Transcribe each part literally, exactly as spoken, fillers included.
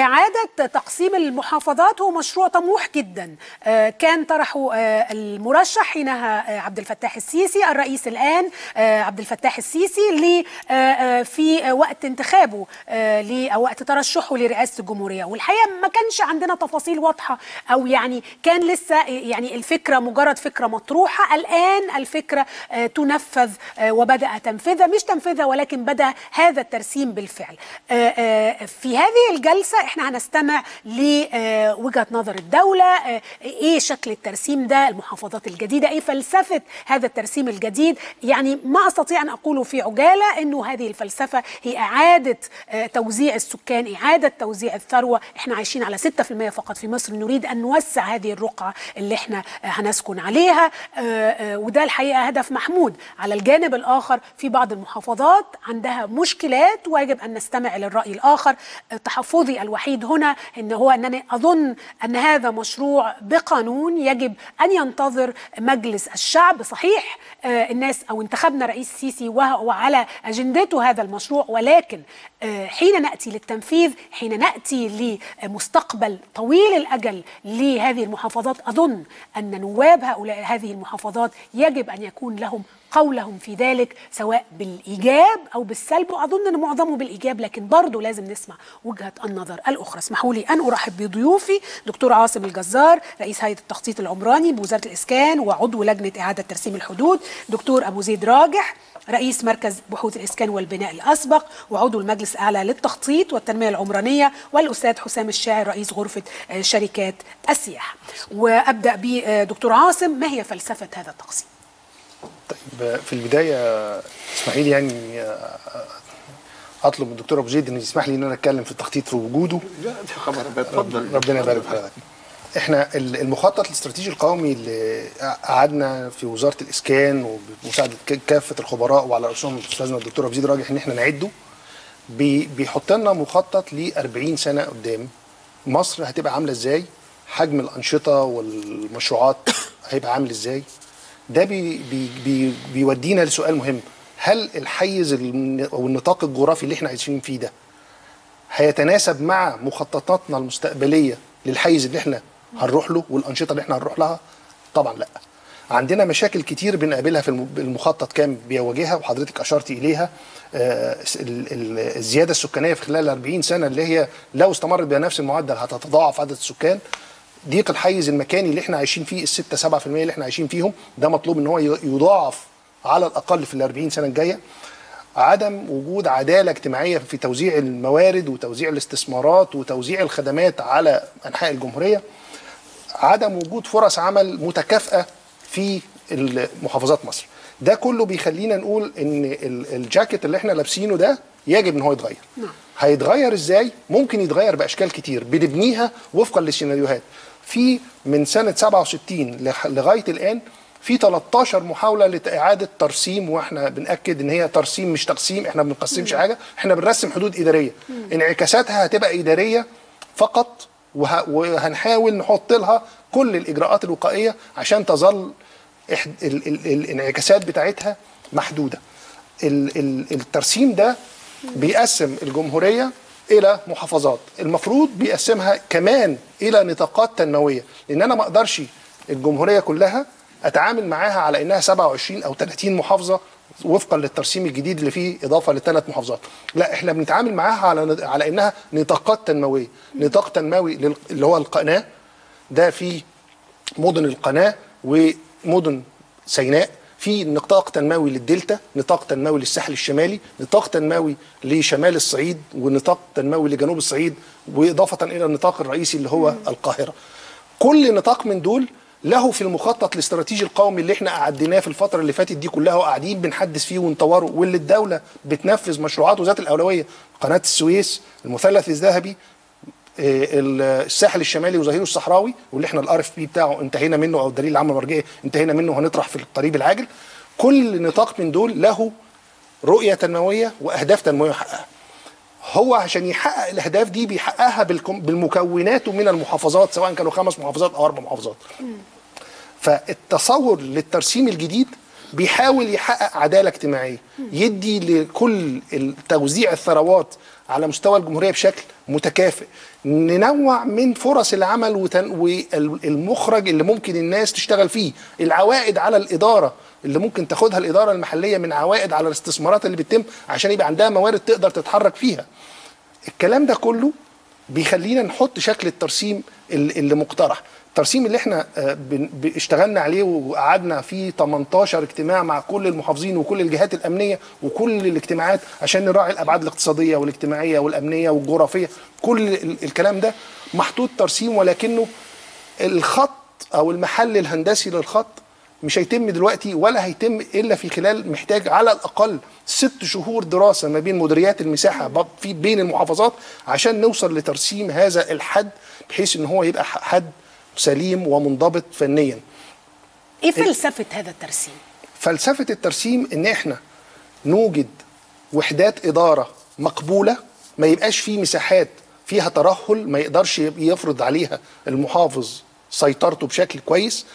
إعادة تقسيم المحافظات هو مشروع طموح جدا، كان طرحه المرشح حينها عبد الفتاح السيسي، الرئيس الآن عبد الفتاح السيسي في وقت انتخابه أو وقت ترشحه لرئاسة الجمهورية. والحقيقة ما كانش عندنا تفاصيل واضحة، أو يعني كان لسه يعني الفكرة مجرد فكرة مطروحة. الآن الفكرة تنفذ وبدأ تنفيذها، مش تنفيذها ولكن بدأ هذا الترسيم بالفعل. في هذه الجلسة احنا هنستمع لوجهة نظر الدولة، ايه شكل الترسيم ده، المحافظات الجديدة، ايه فلسفة هذا الترسيم الجديد. يعني ما استطيع ان اقوله في عجالة انه هذه الفلسفة هي اعادة توزيع السكان، اعادة توزيع الثروة. احنا عايشين على ستة في المئة فقط في مصر، نريد ان نوسع هذه الرقعة اللي احنا هنسكن عليها، وده الحقيقة هدف محمود. على الجانب الاخر في بعض المحافظات عندها مشكلات ويجب ان نستمع للرأي الاخر. تحفظي الوحيد هنا ان هو انني اظن ان هذا مشروع بقانون يجب ان ينتظر مجلس الشعب. صحيح الناس او انتخبنا رئيس السيسي وعلى اجندته هذا المشروع، ولكن حين ناتي للتنفيذ، حين ناتي لمستقبل طويل الاجل لهذه المحافظات، اظن ان نواب هؤلاء هذه المحافظات يجب ان يكون لهم قولهم في ذلك، سواء بالإيجاب أو بالسلب، وأظن أن معظمه بالإيجاب، لكن برضو لازم نسمع وجهة النظر الأخرى. اسمحوا لي أن أرحب بضيوفي: دكتور عاصم الجزار، رئيس هيئة التخطيط العمراني بوزارة الإسكان وعضو لجنة إعادة ترسيم الحدود، دكتور أبو زيد راجح، رئيس مركز بحوث الإسكان والبناء الأسبق وعضو المجلس الأعلى للتخطيط والتنمية العمرانية، والأستاذ حسام الشاعر، رئيس غرفة شركات السياحة. وأبدأ بدكتور عاصم، ما هي فلسفة هذا التقسيم؟ طيب، في البدايه اسمحي لي يعني اطلب من الدكتور ابو زيد ان يسمح لي ان انا اتكلم في التخطيط في وجوده. لا خبر، اتفضل. ربنا يبارك في حضرتك. احنا المخطط الاستراتيجي القومي اللي قعدنا في وزاره الاسكان وبمساعده كافه الخبراء وعلى راسهم استاذنا الدكتور ابو زيد راجح ان احنا نعده، بيحط لنا مخطط ل أربعين سنه قدام. مصر هتبقى عامله ازاي؟ حجم الانشطه والمشروعات هيبقى عامل ازاي؟ ده بي بي بي بيودينا لسؤال مهم: هل الحيز او النطاق الجغرافي اللي احنا عايشين فيه ده هيتناسب مع مخططاتنا المستقبليه للحيز اللي احنا هنروح له والانشطه اللي احنا هنروح لها؟ طبعا لا. عندنا مشاكل كتير بنقابلها في المخطط كان بيواجهها وحضرتك اشرتي اليها. الزياده السكانيه في خلال أربعين سنه اللي هي لو استمرت بنفس المعدل هتتضاعف عدد السكان. ضيق الحيز المكاني اللي احنا عايشين فيه، الستة سبعة في المية اللي احنا عايشين فيهم، ده مطلوب ان هو يضاعف على الاقل في الأربعين سنه الجايه. عدم وجود عداله اجتماعيه في توزيع الموارد وتوزيع الاستثمارات وتوزيع الخدمات على انحاء الجمهوريه. عدم وجود فرص عمل متكافئه في محافظات مصر. ده كله بيخلينا نقول ان الجاكيت اللي احنا لابسينه ده يجب ان هو يتغير. هيتغير ازاي؟ ممكن يتغير باشكال كتير بنبنيها وفقا للسيناريوهات. في من سنه سبعة وستين لغايه الان في تلتاشر محاوله لاعاده ترسيم، واحنا بناكد ان هي ترسيم مش تقسيم، احنا ما بنقسمش حاجه، احنا بنرسم حدود اداريه. انعكاساتها هتبقى اداريه فقط، وه... وهنحاول نحط لها كل الاجراءات الوقائيه عشان تظل إحد... ال... ال... الانعكاسات بتاعتها محدوده. ال... ال... الترسيم ده بيقسم الجمهوريه الى محافظات، المفروض بيقسمها كمان الى نطاقات تنمويه، لان انا ما اقدرش الجمهوريه كلها اتعامل معاها على انها سبعة وعشرين او ثلاثين محافظه وفقا للترسيم الجديد اللي فيه اضافه لثلاث محافظات. لا، احنا بنتعامل معاها على على انها نطاقات تنمويه. نطاق تنموي اللي هو القناه، ده في مدن القناه ومدن سيناء. في نطاق تنموي للدلتا، نطاق تنموي للساحل الشمالي، نطاق تنموي لشمال الصعيد، ونطاق تنموي لجنوب الصعيد، واضافه الى النطاق الرئيسي اللي هو القاهره. كل نطاق من دول له في المخطط الاستراتيجي القومي اللي احنا قعدناه في الفتره اللي فاتت دي كلها وقاعدين بنحدث فيه ونطوره، واللي الدوله بتنفذ مشروعاته ذات الاولويه: قناه السويس، المثلث الذهبي، الساحل الشمالي وظهيره الصحراوي، واللي احنا الار اف بي بتاعه انتهينا منه، او الدليل العام المرجعي انتهينا منه وهنطرح في القريب العاجل. كل نطاق من دول له رؤيه تنمويه واهداف تنمويه يحققها. هو عشان يحقق الاهداف دي بيحققها بالمكونات من المحافظات، سواء كانوا خمس محافظات او اربع محافظات. فالتصور للترسيم الجديد بيحاول يحقق عداله اجتماعيه، يدي لكل توزيع الثروات على مستوى الجمهوريه بشكل متكافئ، ننوع من فرص العمل والمخرج اللي ممكن الناس تشتغل فيه، العوائد على الاداره اللي ممكن تاخدها الاداره المحليه من عوائد على الاستثمارات اللي بتتم عشان يبقى عندها موارد تقدر تتحرك فيها. الكلام ده كله بيخلينا نحط شكل الترسيم اللي مقترح. الترسيم اللي احنا اشتغلنا عليه وقعدنا فيه تمنتاشر اجتماع مع كل المحافظين وكل الجهات الامنيه وكل الاجتماعات عشان نراعي الابعاد الاقتصاديه والاجتماعيه والامنيه والجغرافيه، كل الكلام ده محطوط ترسيم، ولكنه الخط او المحل الهندسي للخط مش هيتم دلوقتي ولا هيتم الا في خلال، محتاج على الاقل ست شهور دراسه ما بين مديريات المساحه في بين المحافظات عشان نوصل لترسيم هذا الحد بحيث ان هو يبقى حد سليم ومنضبط فنيا. ايه فلسفه هذا الترسيم؟ فلسفه الترسيم ان احنا نوجد وحدات اداره مقبوله، ما يبقاش فيه مساحات فيها ترهل ما يقدرش يفرض عليها المحافظ سيطرته بشكل كويس،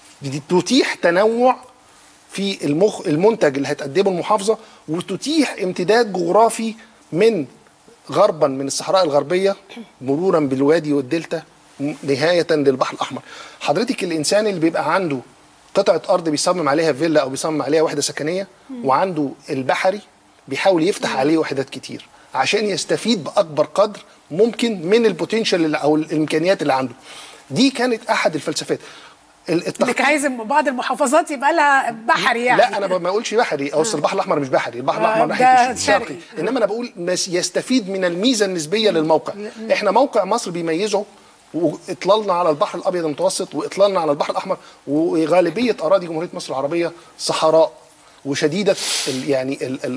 تتيح تنوع في المخ المنتج اللي هتقدمه المحافظه، وتتيح امتداد جغرافي من غربا من الصحراء الغربيه مرورا بالوادي والدلتا نهايه للبحر الاحمر. حضرتك الانسان اللي بيبقى عنده قطعه ارض بيصمم عليها فيلا او بيصمم عليها وحده سكنيه وعنده البحري بيحاول يفتح عليه وحدات كتير عشان يستفيد باكبر قدر ممكن من البوتنشال او الامكانيات اللي عنده. دي كانت احد الفلسفات. انك عايز بعض المحافظات يبقى لها بحري يعني. لا انا ما بقولش بحري، او البحر الاحمر مش بحري، البحر الاحمر ناحيه الشرقي، انما انا بقول يستفيد من الميزه النسبيه للموقع. احنا موقع مصر بيميزه واطلالنا على البحر الابيض المتوسط واطلالنا على البحر الاحمر، وغالبيه اراضي جمهوريه مصر العربيه صحراء وشديده يعني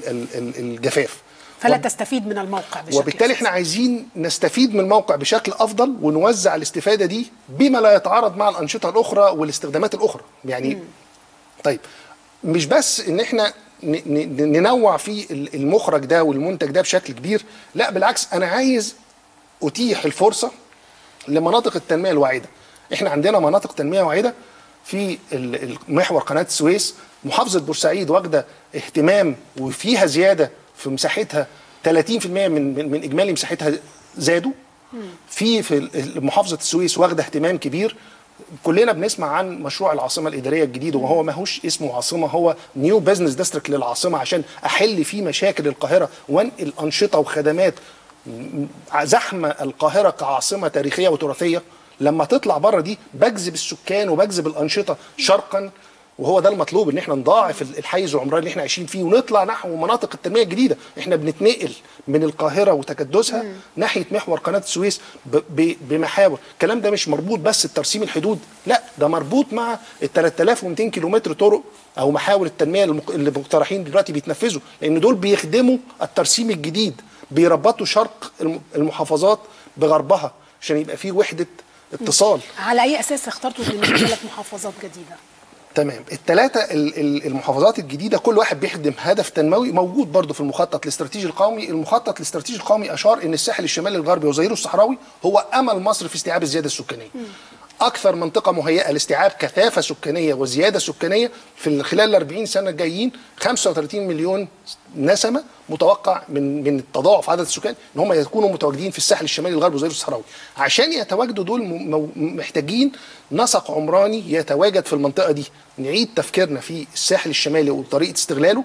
الجفاف، فلا تستفيد من الموقع بشكل وبالتالي احنا عايزين نستفيد من الموقع بشكل افضل ونوزع الاستفاده دي بما لا يتعارض مع الانشطه الاخرى والاستخدامات الاخرى يعني. مم. طيب مش بس ان احنا ننوع في المخرج ده والمنتج ده بشكل كبير، لا بالعكس انا عايز اتيح الفرصه لمناطق التنميه الواعده. احنا عندنا مناطق تنميه واعده في محور قناه السويس، محافظه بورسعيد واخده اهتمام وفيها زياده في مساحتها ثلاثين بالمئة من من اجمالي مساحتها زادوا. في في محافظه السويس واخده اهتمام كبير. كلنا بنسمع عن مشروع العاصمه الاداريه الجديد، وهو ما هوش اسمه عاصمه، هو نيو بزنس ديستريكت للعاصمه عشان احل فيه مشاكل القاهره وانقل انشطه وخدمات. زحمه القاهره كعاصمه تاريخيه وتراثيه لما تطلع بره دي بجذب السكان وبجذب الانشطه شرقا، وهو ده المطلوب، ان احنا نضاعف الحيز العمراني اللي احنا عايشين فيه ونطلع نحو مناطق التنميه الجديده. احنا بنتنقل من القاهره وتكدسها مم. ناحيه محور قناه السويس بمحاور. الكلام ده مش مربوط بس بترسيم الحدود، لا ده مربوط مع ال ثلاثة آلاف ومئتين كيلومتر طرق او محاور التنميه اللي مقترحين دلوقتي بيتنفذوا، لان دول بيخدموا الترسيم الجديد، بيربطوا شرق المحافظات بغربها عشان يبقى فيه وحده اتصال. على اي اساس اخترتوا ثلاث محافظات جديده؟ تمام. الثلاثه المحافظات الجديده كل واحد بيخدم هدف تنموي موجود برضه في المخطط الاستراتيجي القومي. المخطط الاستراتيجي القومي اشار ان الساحل الشمالي الغربي وظهيره الصحراوي هو امل مصر في استيعاب الزياده السكانيه. م. اكثر منطقه مهيئه لاستيعاب كثافه سكانيه وزياده سكانيه في خلال ال أربعين سنه الجايين. خمسة وثلاثين مليون نسمه متوقع من من التضاعف عدد السكان ان هم يكونوا متواجدين في الساحل الشمالي الغربي وظهيره الصحراوي. عشان يتواجدوا دول محتاجين نسق عمراني يتواجد في المنطقه دي. نعيد تفكيرنا في الساحل الشمالي وطريقه استغلاله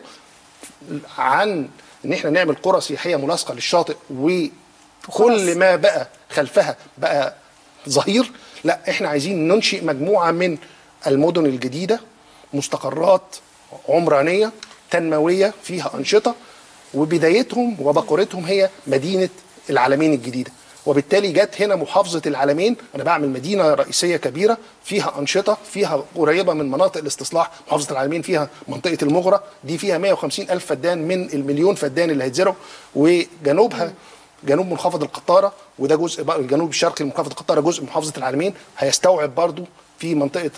عن ان احنا نعمل قرى سياحيه ملاصقه للشاطئ وكل ما بقى خلفها بقى ظهير. لا احنا عايزين ننشئ مجموعه من المدن الجديده، مستقرات عمرانيه تنمويه فيها انشطه، وبدايتهم وبقورتهم هي مدينه العلمين الجديده. وبالتالي جت هنا محافظه العلمين، انا بعمل مدينه رئيسيه كبيره فيها انشطه، فيها قريبه من مناطق الاستصلاح. محافظه العلمين فيها منطقه المغره دي فيها مئة وخمسين ألف فدان من المليون فدان اللي هيتزرعوا، وجنوبها جنوب منخفض القطاره، وده جزء الجنوب الشرقي لمنخفض القطاره جزء من محافظه العلمين، هيستوعب برضو في منطقه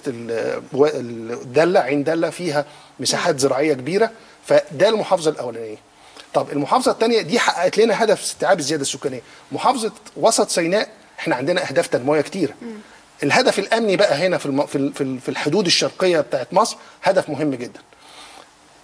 الدله عين دله فيها مساحات زراعيه كبيره. فده المحافظه الاولانيه. طب المحافظه الثانيه دي حققت لنا هدف استيعاب الزياده السكانيه. محافظه وسط سيناء احنا عندنا اهداف تنمويه كتيره. الهدف الامني بقى هنا في في في الحدود الشرقيه بتاعت مصر هدف مهم جدا.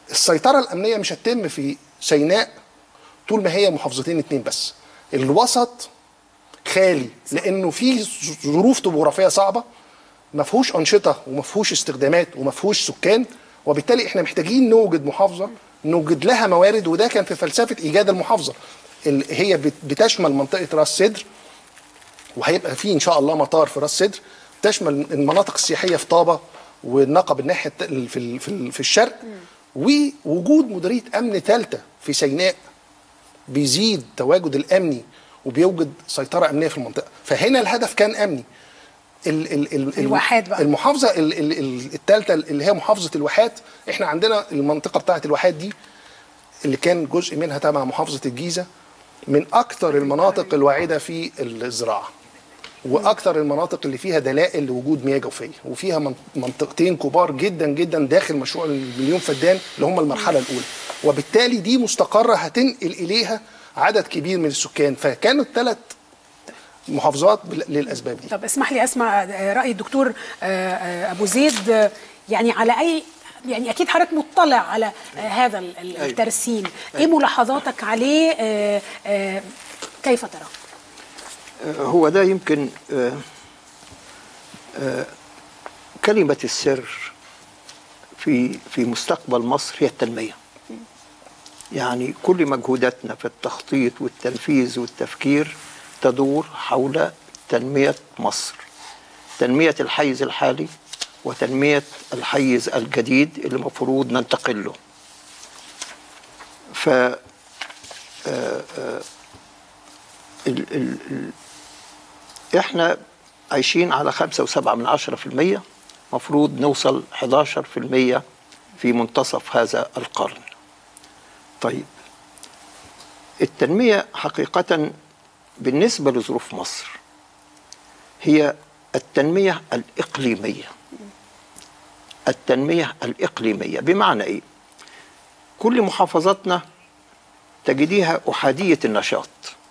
السيطره الامنيه مش هتتم في سيناء طول ما هي محافظتين اتنين بس. الوسط خالي لانه في ظروف طبوغرافيه صعبه، ما فيهوش انشطه وما فيهوش استخدامات وما فيهوش سكان، وبالتالي احنا محتاجين نوجد محافظه نوجد لها موارد. وده كان في فلسفه ايجاد المحافظه اللي هي بتشمل منطقه راس سدر، وهيبقى في ان شاء الله مطار في راس سدر، تشمل المناطق السياحيه في طابه والنقب الناحيه في في في الشرق، ووجود مديريه امن ثالثه في سيناء بيزيد تواجد الامني وبيوجد سيطره امنيه في المنطقه. فهنا الهدف كان امني. ال ال ال الواحات بقى المحافظه الثالثه اللي هي محافظه الواحات، احنا عندنا المنطقه بتاعه الواحات دي اللي كان جزء منها تبع محافظه الجيزه، من اكثر المناطق الواعده في الزراعه واكثر المناطق اللي فيها دلائل لوجود مياه جوفيه، وفيها منطقتين كبار جدا جدا داخل مشروع المليون فدان اللي هم المرحله الاولى، وبالتالي دي مستقره هتنقل اليها عدد كبير من السكان. فكانت ثلاث محافظات للاسباب دي. طب اسمح لي اسمع راي الدكتور ابو زيد، يعني على اي يعني اكيد حضرتك مطلع على هذا الترسيم، ايه ملاحظاتك عليه؟ كيف ترى؟ هو ده يمكن كلمة السر في في مستقبل مصر هي التنمية. يعني كل مجهوداتنا في التخطيط والتنفيذ والتفكير تدور حول تنمية مصر، تنمية الحيز الحالي وتنمية الحيز الجديد اللي المفروض ننتقل له. ف آآ آآ ال ال ال احنا عايشين على خمسة وسبعة من عشرة في المية، مفروض نوصل حداشر في المية في منتصف هذا القرن. طيب التنمية حقيقة بالنسبة لظروف مصر هي التنمية الإقليمية. التنمية الإقليمية بمعنى إيه؟ كل محافظاتنا تجديها أحادية النشاط،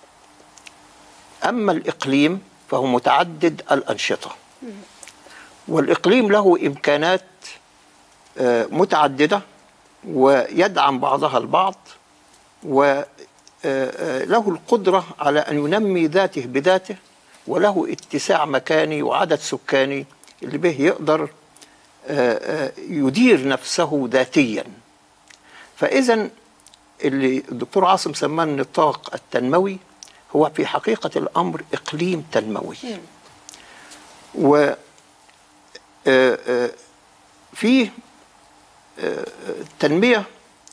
أما الإقليم فهو متعدد الأنشطة، والإقليم له إمكانات متعددة ويدعم بعضها البعض، وله القدرة على أن ينمي ذاته بذاته، وله اتساع مكاني وعدد سكاني اللي به يقدر يدير نفسه ذاتيا. فإذا اللي الدكتور عاصم سماه النطاق التنموي هو في حقيقة الأمر إقليم تنموي. و في تنمية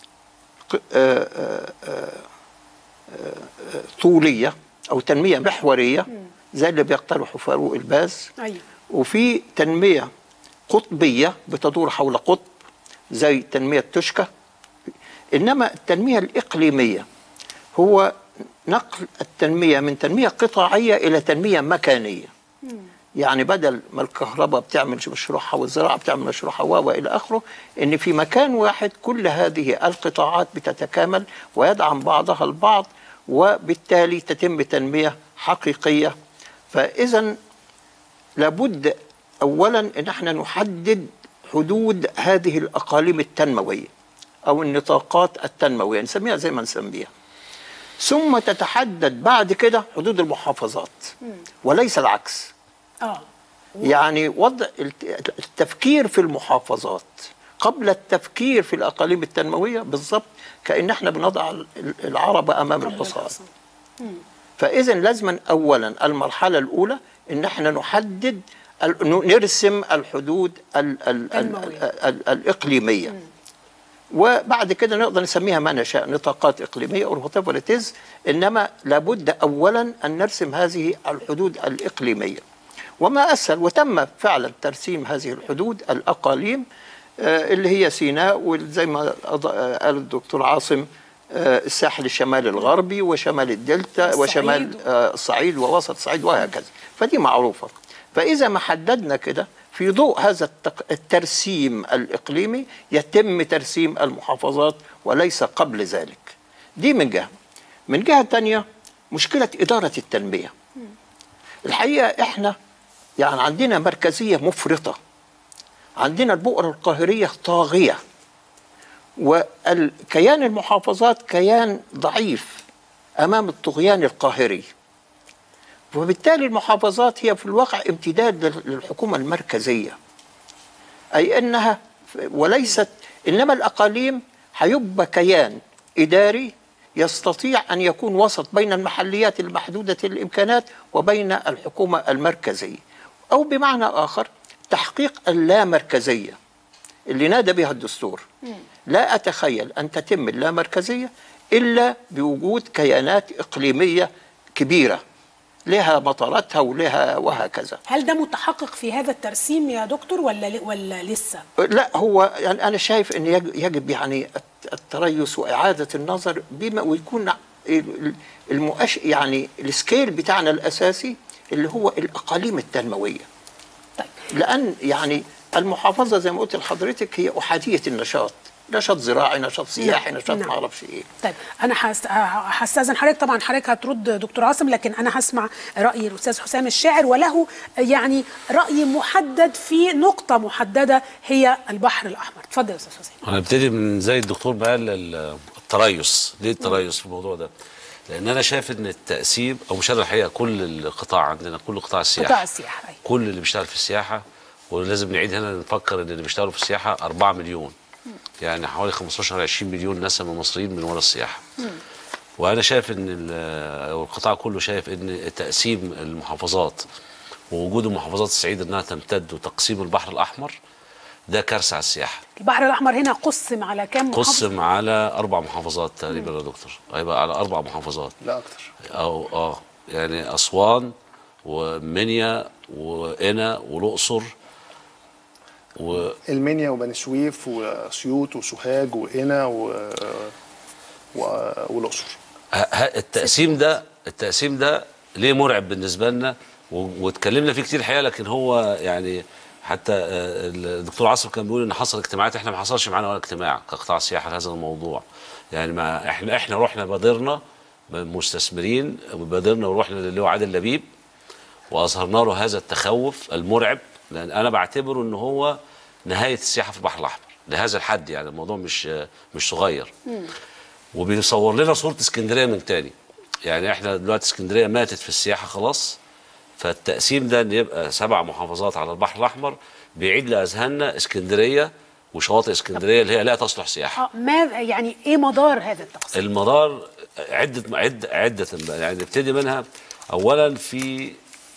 طولية أو تنمية محورية زي اللي بيقترحه فاروق الباز، وفي تنمية قطبية بتدور حول قطب زي تنمية توشكا. إنما التنمية الإقليمية هو نقل التنمية من تنمية قطاعية إلى تنمية مكانية. يعني بدل ما الكهرباء بتعمل مشروعها والزراعة بتعمل مشروعها وإلى آخره، إن في مكان واحد كل هذه القطاعات بتتكامل ويدعم بعضها البعض، وبالتالي تتم تنمية حقيقية. فإذا لابد أولا إن احنا نحدد حدود هذه الأقاليم التنموية أو النطاقات التنموية، نسميها زي ما نسميها، ثم تتحدد بعد كده حدود المحافظات وليس العكس. آه. يعني وضع التفكير في المحافظات قبل التفكير في الأقاليم التنموية بالضبط كأن احنا بنضع العربة أمام الحصان. فإذا لازم أولا المرحلة الأولى إن احنا نحدد نرسم الحدود ال ال ال ال الإقليمية، وبعد كده نقدر نسميها ما نشاء، نطاقات إقليمية أو whatever it is. إنما لابد أولا أن نرسم هذه الحدود الإقليمية، وما أسهل. وتم فعلا ترسيم هذه الحدود الأقاليم اللي هي سيناء، وزي ما قال الدكتور عاصم الساحل الشمالي الغربي وشمال الدلتا وشمال الصعيد ووسط الصعيد وهكذا. فدي معروفة. فإذا ما حددنا كده في ضوء هذا الترسيم الإقليمي يتم ترسيم المحافظات وليس قبل ذلك. دي من جهة. من جهة تانية مشكلة إدارة التنمية. الحقيقة إحنا يعني عندنا مركزية مفرطة، عندنا البؤرة القاهرية طاغية، والكيان المحافظات كيان ضعيف أمام الطغيان القاهري، وبالتالي المحافظات هي في الواقع امتداد للحكومة المركزية، أي أنها وليست، إنما الأقاليم هيبقى كيان إداري يستطيع أن يكون وسط بين المحليات المحدودة الإمكانات وبين الحكومة المركزية، أو بمعنى آخر تحقيق اللامركزية اللي نادى بها الدستور. لا أتخيل أن تتم اللامركزية إلا بوجود كيانات إقليمية كبيرة لها مطاراتها ولها وهكذا. هل ده متحقق في هذا الترسيم يا دكتور ولا ولا لسه؟ لا، هو يعني أنا شايف أن يجب يعني التريث وإعادة النظر بما ويكون المؤش يعني السكيل بتاعنا الأساسي اللي هو الأقاليم التنموية. طيب. لأن يعني المحافظة زي ما قلت لحضرتك هي أحادية النشاط، نشاط زراعي، نشاط سياحي، نشاط ما اعرفش ايه. طيب انا هستاذن حضرتك، طبعا حضرتك هترد دكتور عاصم، لكن انا هسمع راي الاستاذ حسام الشاعر، وله يعني راي محدد في نقطه محدده هي البحر الاحمر. اتفضل يا استاذ حسام. هنبتدي من زي الدكتور ما قال التريث. ليه التريث في الموضوع ده؟ لان انا شايف ان التقسيم، او مش انا الحقيقه، كل القطاع عندنا، كل قطاع السياحه، قطاع السياحه أيوة. كل اللي بيشتغل في السياحه، ولازم نعيد هنا نفكر ان اللي بيشتغلوا في السياحه أربعة مليون، يعني حوالي خمستاشر عشرين مليون نسمة من المصريين من وراء السياحه. مم. وانا شايف ان القطاع كله شايف ان تقسيم المحافظات ووجود المحافظات الصعيد انها تمتد وتقسيم البحر الاحمر ده كارثه على السياحه. البحر الاحمر هنا قسم على كام محافظه؟ قسم على اربع محافظات تقريبا يا دكتور، هيبقى على اربع محافظات. لا اكتر. او اه يعني اسوان ومنيا وقنا والاقصر و... المنيا وبني سويف واسيوط وسوهاج وقنا و... و... والاقصر. التقسيم ده التقسيم ده ليه مرعب بالنسبه لنا، واتكلمنا فيه كتير الحقيقه، لكن هو يعني حتى الدكتور عاصم كان بيقول ان حصل اجتماعات، احنا ما حصلش معانا ولا اجتماع كقطاع سياحه لهذا الموضوع. يعني ما احنا احنا رحنا بادرنا مستثمرين، بادرنا ورحنا اللي هو عادل لبيب واظهرنا له هذا التخوف المرعب، لان انا بعتبره ان هو نهايه السياحه في البحر الاحمر لهذا الحد. يعني الموضوع مش مش صغير. مم. وبيصور لنا صوره اسكندريه من تاني. يعني احنا دلوقتي اسكندريه ماتت في السياحه خلاص، فالتقسيم ده ان يبقى سبع محافظات على البحر الاحمر بيعيد لاذهاننا اسكندريه وشواطئ اسكندريه اللي هي لا تصلح سياحه. اه ما يعني ايه مدار هذا التقسيم؟ المدار عده عده عده يعني نبتدي منها. اولا في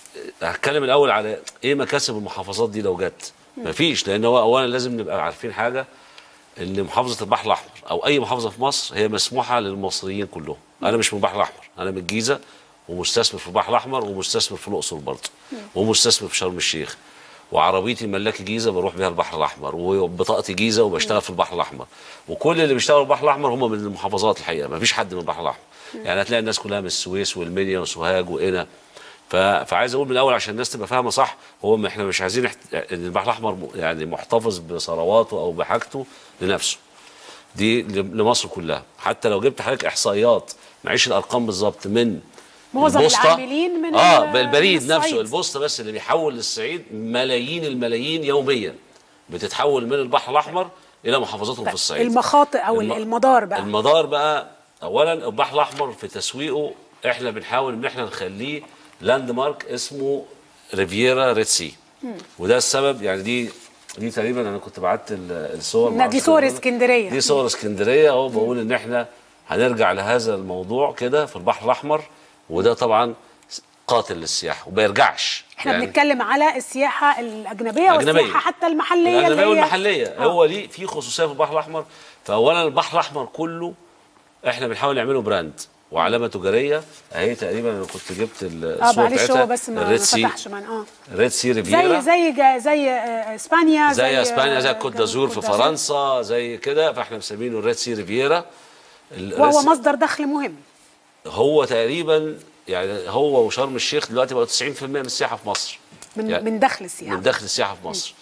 هتكلم الاول على ايه مكاسب المحافظات دي لو جت. مفيش، لان هو اولا لازم نبقى عارفين حاجه، ان محافظه البحر الاحمر او اي محافظه في مصر هي مسموحه للمصريين كلهم. انا مش من البحر الاحمر، انا من الجيزه ومستثمر في البحر الاحمر ومستثمر في الاقصر برضه ومستثمر في شرم الشيخ، وعربيتي ملاكي جيزه بروح بيها البحر الاحمر، وبطاقتي جيزه وبشتغل في البحر الاحمر، وكل اللي بيشتغلوا في البحر الاحمر هم من المحافظات الحقيقه، مفيش حد من البحر الاحمر. يعني هتلاقي الناس كلها من السويس والمنيا وسوهاج وقنا. فعايز اقول من الاول عشان الناس تبقى فاهمه صح، هو ما احنا مش عايزين ان البحر الاحمر يعني محتفظ بثرواته او بحاجته لنفسه. دي لمصر كلها. حتى لو جبت حضرتك احصائيات، معيش الارقام بالظبط، من معظم العاملين من اه البريد نفسه، البوسطه بس اللي بيحول للصعيد ملايين الملايين يوميا بتتحول من البحر الاحمر الى محافظاتهم في الصعيد. المخاطئ او الم... المدار بقى المدار بقى اولا البحر الاحمر في تسويقه احنا بنحاول ان احنا نخليه لاند مارك اسمه ريفيرا ريد سي. وده السبب. يعني دي دي تقريبا انا كنت بعت الصور، دي صور اسكندريه، دي صور اسكندريه اهو. بقول ان احنا هنرجع لهذا الموضوع كده في البحر الاحمر، وده طبعا قاتل للسياحه وما يرجعش. احنا يعني بنتكلم على السياحه الاجنبيه والسياحه حتى المحليه الاجنبيه والمحليه. آه. هو ليه في خصوصيه في البحر الاحمر. فاولا البحر الاحمر كله احنا بنحاول نعمله براند وعلامه تجاريه اهي. تقريبا انا كنت جبت الصور بتاعتها. اه بس ما فتحش من اه ريد سي ريفيرا، زي زي زي اسبانيا، زي, زي اسبانيا، زي كوت دازور في فرنسا، زي كده. فاحنا مسمينه الريد سي ريفيرا، وهو مصدر دخل مهم. هو تقريبا يعني هو وشرم الشيخ دلوقتي بقوا تسعين بالمئة من السياحه في مصر، من يعني من دخل السياحه من دخل السياحه في مصر.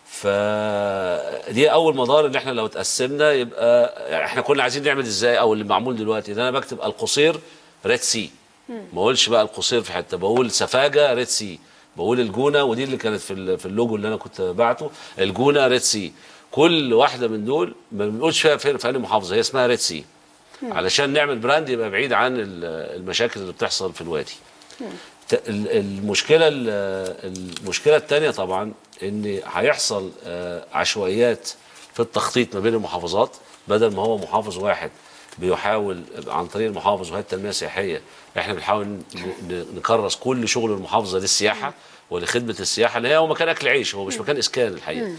فدي اول مدار ان احنا لو تقسمنا يبقى يعني احنا كنا عايزين نعمل ازاي، او اللي معمول دلوقتي ان انا بكتب القصير ريد سي، ما اقولش بقى القصير في حته، بقول سفاجه ريد سي، بقول الجونه، ودي اللي كانت في في اللوجو اللي انا كنت بعته، الجونه ريد سي. كل واحده من دول ما بنقولش فيها فين في انهي محافظه، هي اسمها ريد سي علشان نعمل براند يبقى بعيد عن المشاكل اللي بتحصل في الوادي. المشكله المشكله الثانيه طبعا ان هيحصل عشوائيات في التخطيط ما بين المحافظات، بدل ما هو محافظ واحد بيحاول عن طريق المحافظ وهي التنميه السياحيه، احنا بنحاول نكرس كل شغل المحافظه للسياحه ولخدمه السياحه اللي هي هو مكان اكل عيش، هو مش مكان اسكان الحقيقه.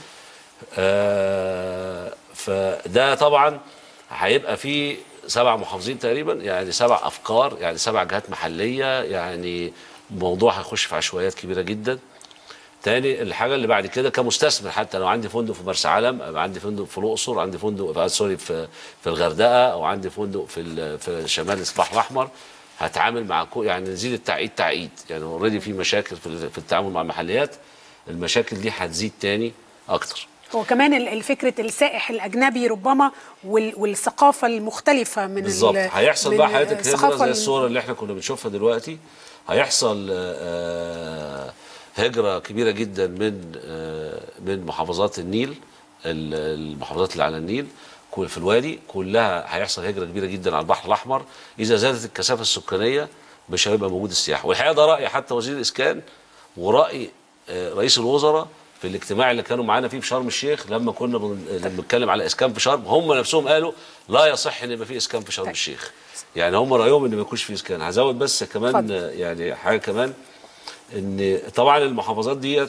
آه فده طبعا هيبقى فيه سبع محافظين تقريبا، يعني سبع افكار، يعني سبع جهات محليه، يعني الموضوع هيخش في عشوائيات كبيره جدا. تاني الحاجه اللي بعد كده كمستثمر، حتى لو عندي فندق في مرسى علم، أو عندي فندق في الاقصر، عندي فندق في سوري في في الغردقه، او عندي فندق في في شمال البحر الاحمر، هتعامل مع يعني نزيد التعقيد تعقيد، يعني اوريدي في مشاكل في, في التعامل مع المحليات، المشاكل دي هتزيد تاني اكتر. هو كمان الفكره السائح الاجنبي ربما والثقافه المختلفه من بالظبط هيحصل بقى حضرتك هجره زي الصور اللي احنا كنا بنشوفها دلوقتي، هيحصل آه هجره كبيره جدا من آه من محافظات النيل، المحافظات اللي على النيل في الوادي كلها هيحصل هجره كبيره جدا على البحر الاحمر. اذا زادت الكثافه السكانيه مش هيبقى موجود السياحه، والحقيقه ده راي حتى وزير الاسكان وراي آه رئيس الوزراء في الاجتماع اللي كانوا معانا فيه في شرم الشيخ، لما كنا بنتكلم على اسكان في شرم، هم نفسهم قالوا لا يصح ان يبقى في اسكان في شرم الشيخ. يعني هم رايهم ان ما يكونش في اسكان. هزود بس كمان فضل. يعني حاجه كمان، ان طبعا المحافظات ديت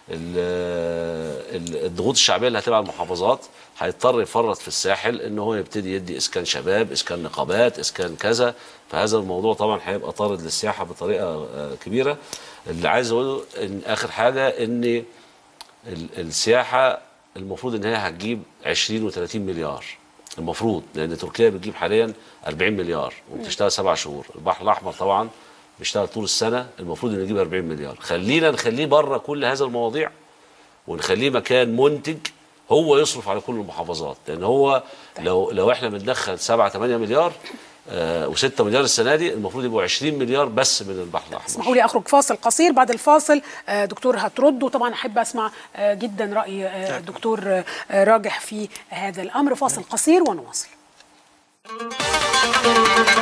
الضغوط الشعبيه اللي هتبقى على المحافظات هيضطر يفرط في الساحل ان هو يبتدي يدي اسكان شباب، اسكان نقابات، اسكان كذا، فهذا الموضوع طبعا هيبقى طارد للسياحه بطريقه كبيره. اللي عايز اقوله ان اخر حاجه ان السياحه المفروض ان هي هتجيب عشرين وثلاثين مليار المفروض، لان تركيا بتجيب حاليا أربعين مليار وبتشتغل سبع شهور، البحر الاحمر طبعا بيشتغل طول السنه، المفروض انه يجيب أربعين مليار. خلينا نخليه بره كل هذا المواضيع ونخليه مكان منتج هو يصرف على كل المحافظات، لان هو لو لو احنا بندخل سبعة ثمانية مليار آه و6 مليار السنه دي، المفروض يبقوا عشرين مليار بس من البحر الاحمر. اسمحوا لي اخرج فاصل قصير، بعد الفاصل آه دكتور هترد، وطبعا احب اسمع آه جدا راي آه دكتور آه راجح في هذا الامر. فاصل قصير ونواصل.